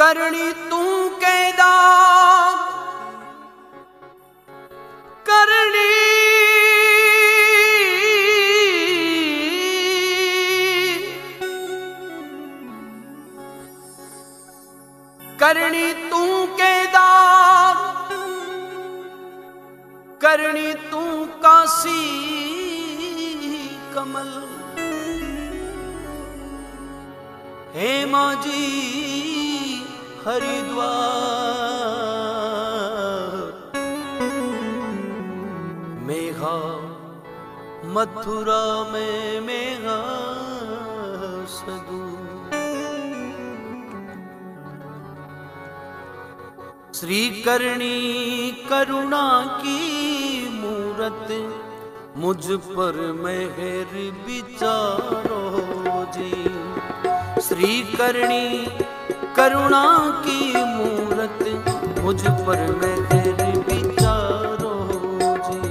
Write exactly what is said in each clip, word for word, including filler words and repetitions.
करणी तू कैदा करणी करणी तू कैदा करणी तू काशी कमल हे माजी हरिद्वार मेघा मथुरा में मेघा सदू श्री करणी करुणा की मूरत मुझ पर मेहर विचारो जी। श्री करणी करुणा की मूरत मुझ पर मेहर विचारो जी।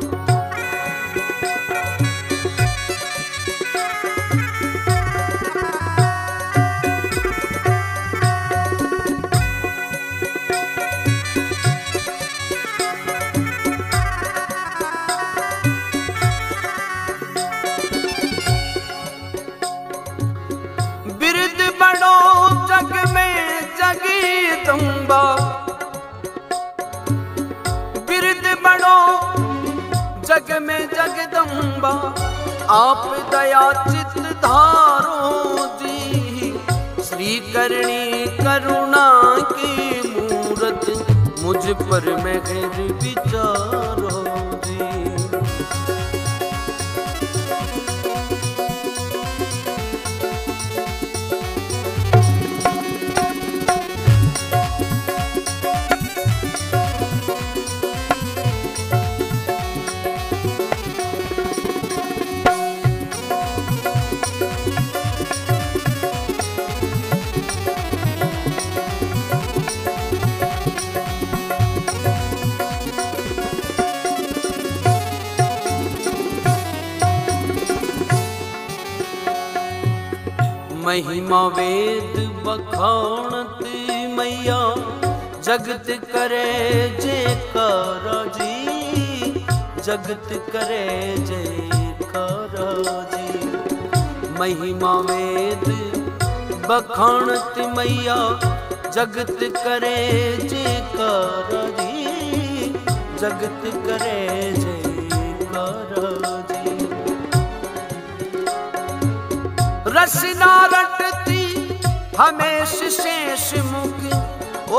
बिरद बड़ो जग में जगदम्बा आप दया चित धारो जी। श्री करणी करुणा की मूरत मुझ पर मेहर विचारो जी। महिमा वेद बखानत मैया जगत करे जयकारा जी। जगत करे जयकारा जी। महिमा वेद बखानत मैया जगत करे जयकारा जी। जगत करे जयकारा जी। रसना रटती हमेश शेष मुख ओ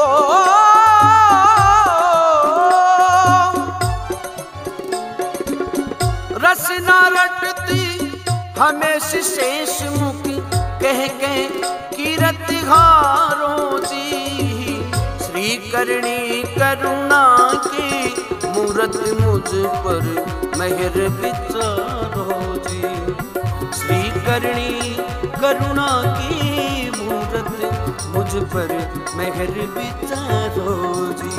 रसना रटती हमेश शेष मुख कह के कीरत हारो जी। श्री करणी करुणा की मूरत मुझ पर मेहर विचारो जी। श्री करणी करुणा की मूरत मुझ पर मेहर विचारो जी।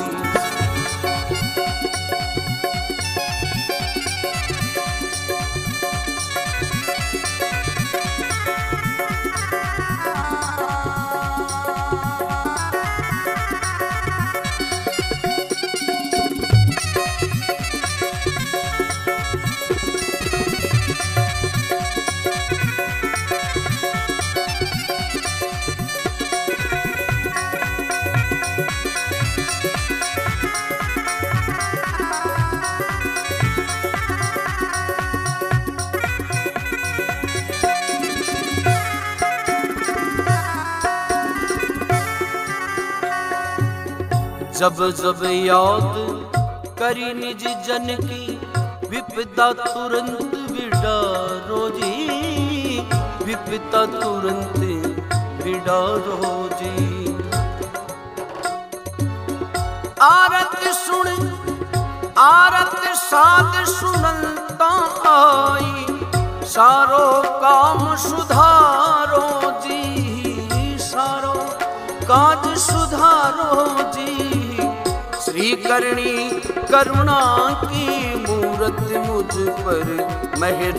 जब जब याद करी निज जन की विपदा तुरंत विडारो जी। विपदा तुरंत विडारो जी। आरत सुन आरत साध सुनता आई सारो काम सुधारो जी। सारो काज सुधारो जी। श्री करणी करुणा की मूरत मुझ पर मेहर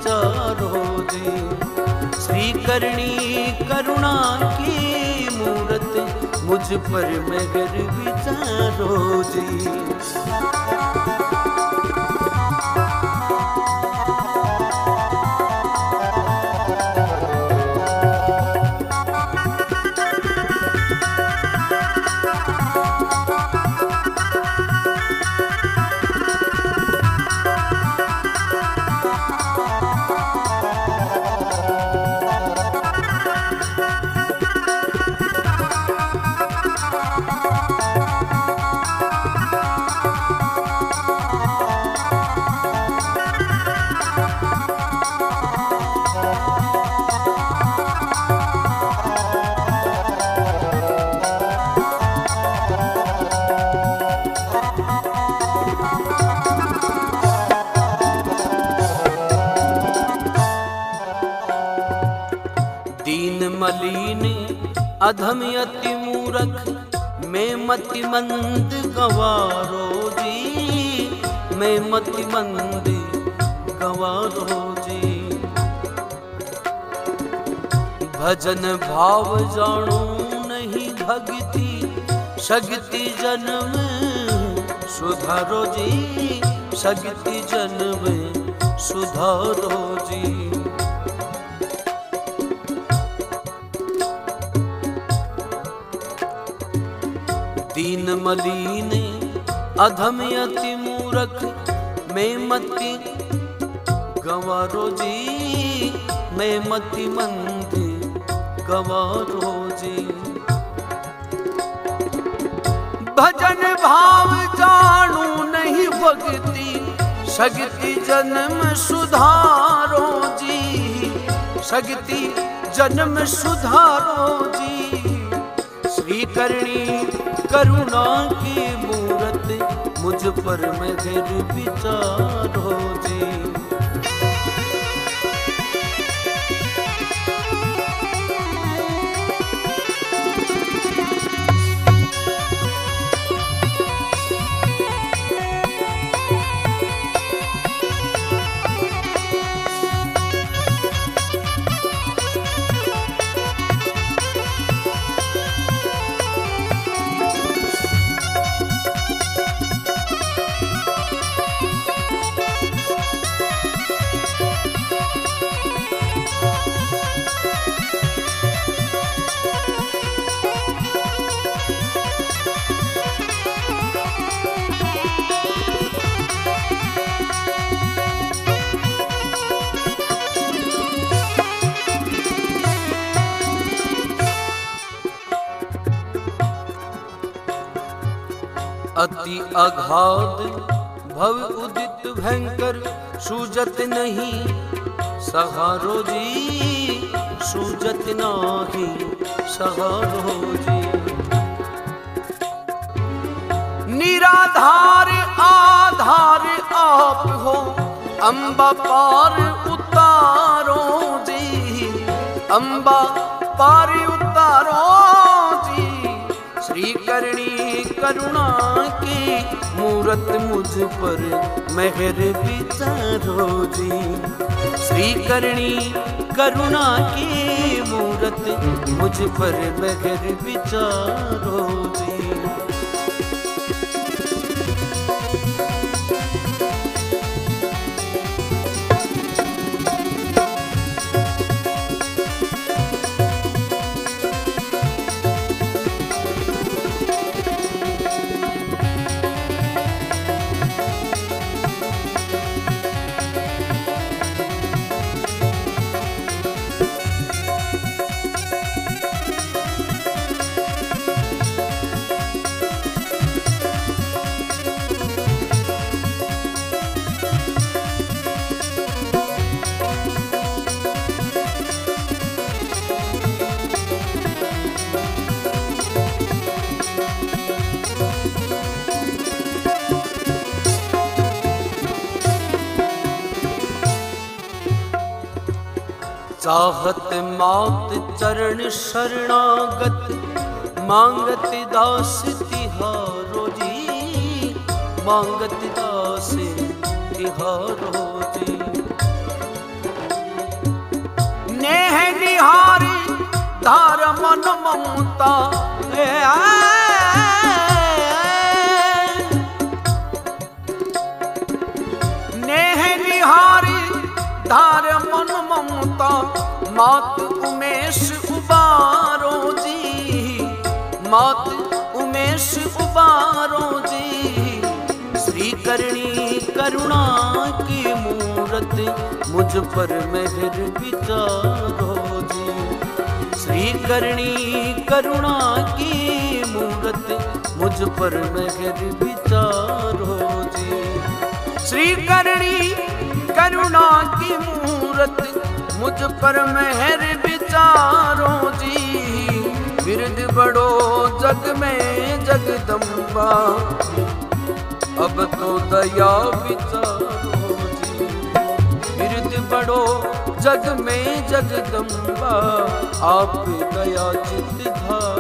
विचारो जी। श्री करणी करुणा की मूरत मूरत मुझ पर मेहर विचारो जी। मलिन अधम अति मूरख मैं मति मंद गवारो जी, मैं मति मंद गवारो जी। भजन भाव जानो नहीं भक्ति शक्ति जन्म सुधारो जी, शक्ति जन्म सुधारो जी। दीन मलिन अधम अति मूरख मैं मति गवारो जी, मैं मति मंद गवारो जी। भजन भाव जानू नहीं भक्ति शक्ति जन्म सुधारो जी, शक्ति जन्म सुधारो जी। श्री करणी करुणा की मूरत मुझ पर मेहर विचारो जी। अति अगाध भव उदित भयंकर सूजत नहीं सहारो जी, सूजत नाही सहारो जी। निराधार आधार आप हो अम्बा पार उतारो जी, अम्बा पार उतारो जी। श्री करणी करुणा की मूरत मुझ पर मेहर विचारो जी, श्री करणी करुणा की मूरत मुझ पर मेहर विचारो जी। चाहत मात चरण शरणागत मांगत दास तिहारो जी, मांगत दास तिहारो जी। नेह निहारी धार मन ममता नेह निहारी धार मन ममता मात उमेश उबारो जी, मात उमेश उबारो जी। श्री करणी करुणा की मूरत मुझ पर मेहर विचारो जी। श्री करणी करुणा की मूरत मुझ पर मेहर विचारो जी। श्री करणी करुणा की मूरत मुझ पर मेहर विचारो जी। बिरद बड़ो जग में जगदम्बा अब तो दया विचारो जी। बिरद बड़ो जग में जगदम्बा आप दया चित धारो।